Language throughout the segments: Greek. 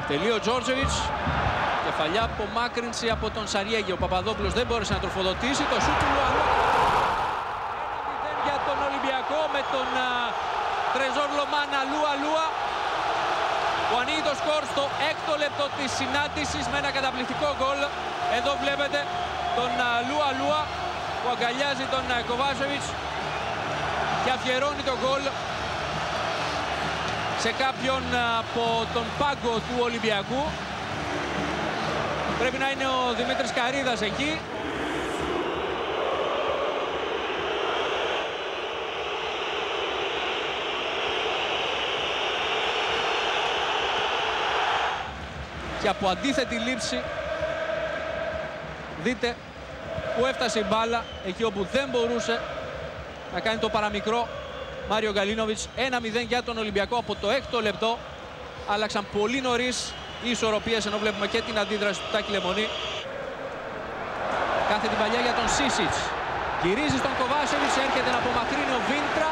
Τελείω ο Τζόρτζεβιτς. Κεφαλιά απομάκρυνση από τον Σαριέγη. Ο Παπαδόπουλος δεν μπόρεσε να τροφοδοτήσει. Το σούτ του Λουαλούα. 1-0 για τον Ολυμπιακό με τον Τρεζόρ Λομάνα Λουαλούα, που ανοίγει το σκορ στο 6ο λεπτό της συνάντησης με ένα καταπληκτικό γκολ. Εδώ βλέπετε τον Λουαλούα που αγκαλιάζει τον Κοβάσεβιτς και αφιερώνει το γκολ σε κάποιον από τον πάγκο του Ολυμπιακού. Πρέπει να είναι ο Δημήτρης Καρίδας εκεί. Και από αντίθετη λήψη δείτε που έφτασε η μπάλα εκεί όπου δεν μπορούσε να κάνει το παραμικρό Μάριο Γκαλίνοβιτς. 1-0 για τον Ολυμπιακό από το 6ο λεπτό. Άλλαξαν πολύ νωρίς οι ισορροπίες, ενώ βλέπουμε και την αντίδραση του Τάκη Λεμονή. Κάθε την παλιά για τον Σίσιτς. Γυρίζει στον Κοβάσεβιτς, έρχεται να απομακρύνει ο Βίντρα.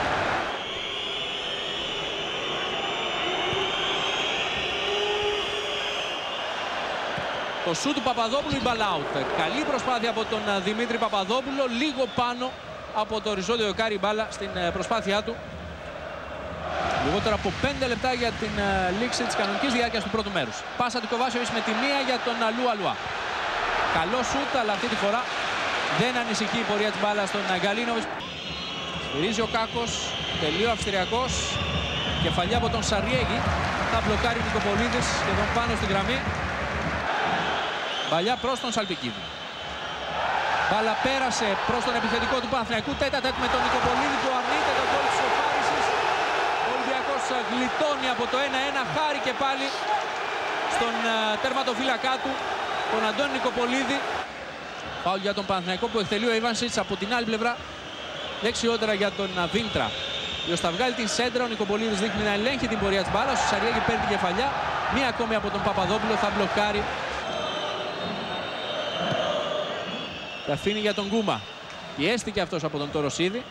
Το σούτ του Παπαδόπουλου, η μπαλάουτ. Καλή προσπάθεια από τον Δημήτρη Παπαδόπουλο, λίγο πάνω από το οριζόντιο δοκάρι μπάλα στην προσπάθειά του. Λιγότερο από 5 λεπτά για την λήξη της κανονικής διάρκειας του πρώτου μέρους. Πάσα του Κοβάσεβιτς με τη μία για τον Λουαλούα. Καλό σούτ, αλλά αυτή τη φορά δεν ανησυχεί η πορεία της μπάλας στον Γκαλίνοβιτς. Σφυρίζει ο Κάκος, τελείω Αυστριακός. Κεφαλιά από τον Σαριέγη. Θα μπλοκάρει ο Νικοπολίδης σχεδόν πάνω στην γραμμή. Παλιά προς τον Σαλπικίδη. Μπάλα πέρασε προς τον επιθετικό του Παναθηναϊκού. Τέτα-τέτ με τον Νικοπολίδη που αρνείται τον γκολ της ισοφάρισης. Ο Ολυμπιακός γλιτώνει από το 1-1. Χάρη και πάλι στον τερματοφύλακά του, τον Αντώνη Νικοπολίδη. Φάουλ για τον Παναθηναϊκό που εκτελεί ο Ιβάνσιτς από την άλλη πλευρά. Δεξιότερα για τον Βίντρα. Ποιος θα βγάλει την σέντρα. Ο Νικοπολίδης δείχνει να ελέγχει την πορεία της μπάλας. Ο Σαριέγη παίρνει την κεφαλιά. Μία ακόμη από τον Παπαδόπουλο, θα μπλοκάρει. Τα αφήνει για τον Γκούμα. Πιέστηκε αυτός από τον Τοροσίδη.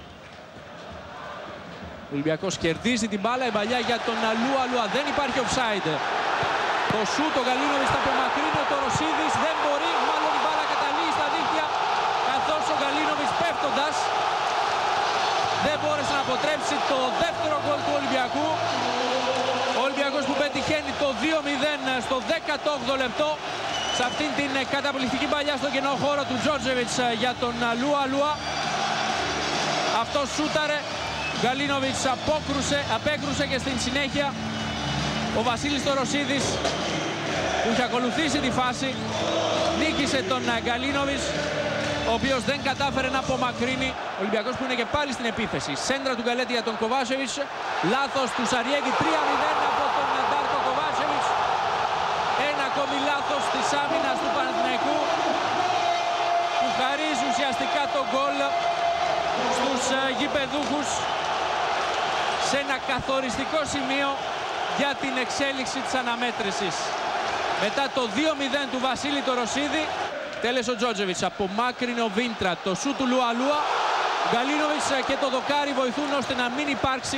Ο Ολυμπιακός κερδίζει την μπάλα. Η παλιά για τον Λουαλούα. Δεν υπάρχει offside. Το σούτ, ο Γκαλίνοβιτς θα απομακρύνει. Ο Τοροσίδης δεν μπορεί. Μάλλον η μπάλα καταλήγει στα δίχτυα. Καθώς ο Γκαλίνοβιτς πέφτοντας δεν μπόρεσε να αποτρέψει το δεύτερο γκολ του Ολυμπιακού. Ο Ολυμπιακός που πετυχαίνει το 2-0 στο 18ο λεπτό. Σε αυτήν την καταπληκτική παλιά στο κενό χώρο του Τζόρτζεβιτς για τον Λουαλούα. Αυτός σούταρε. Γκαλίνοβιτς απέκρουσε και στην συνέχεια ο Βασίλης Τοροσίδης, που είχε ακολουθήσει τη φάση, νίκησε τον Γκαλίνοβιτς, ο οποίος δεν κατάφερε να απομακρύνει. Ο Ολυμπιακός που είναι και πάλι στην επίθεση. Σέντρα του Γκαλέτη για τον Κοβάσεβιτς. Λάθος του Σαριέγη. 3-0 από τον Ντάρκο Κοβάσεβιτς. Ένα ακόμη λάθος της άμυνας του Παναθηναϊκού, που χαρίζει ουσιαστικά το γκολ στους γηπεδούχους σε ένα καθοριστικό σημείο για την εξέλιξη της αναμέτρησης. Μετά το 2-0 του Βασίλη Τοροσίδη, τέλεσε ο Τζόρτζεβιτς, απομάκρυνε ο Βίντρα. Το σου του Λουαλούα, Γκαλίνοβιτς και το δοκάρι βοηθούν ώστε να μην υπάρξει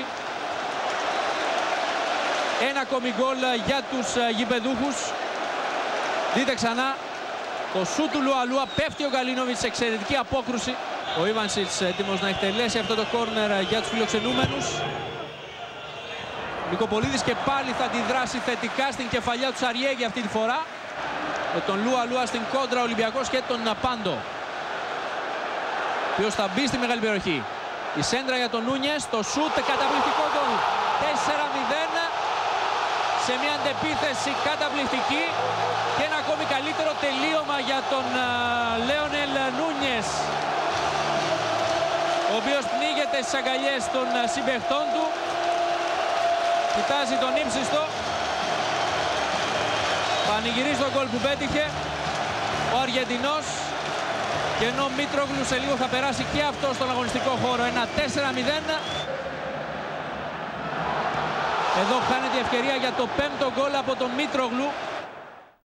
ένα ακόμη γκολ για τους γηπεδούχους. Δείτε ξανά το σου του Λουαλούα, πέφτει ο Γκαλίνοβιτς, εξαιρετική απόκρουση. Ο Ιβάνσιτς έτοιμος να εκτελέσει αυτό το κόρνερ για τους φιλοξενούμενους. Νικοπολίδης και πάλι θα αντιδράσει θετικά στην κεφαλιά του Σαριέγη αυτή τη φορά. Με τον Λουαλούα στην κόντρα, Ολυμπιακός και τον Πάντο, ποιος θα μπει στη μεγάλη περιοχή. Η σέντρα για τον Νούνιες, το σούτ, καταπληκτικό γκολ. 4-0 σε μια αντεπίθεση καταπληκτική και ένα ακόμη καλύτερο τελείωμα για τον Λέονελ Νούνιες, ο οποίος πνίγεται στις αγκαλιές των συμπαιχτών του. Κοιτάζει τον ύψιστο. Πανηγυρίζει τον γκολ που πέτυχε ο Αργεντινός. Και ενώ Μήτρογλου σε λίγο θα περάσει και αυτό στον αγωνιστικό χώρο. Ένα 4-0. Εδώ χάνεται η ευκαιρία για το 5ο γκολ από τον Μήτρογλου.